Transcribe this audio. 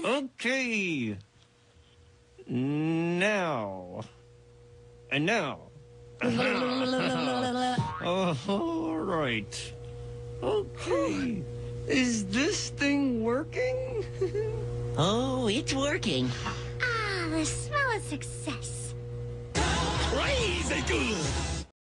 Okay. Now. And now. All right. Okay. Is this thing working? Oh, it's working. Ah, the smell of success. Crazy good.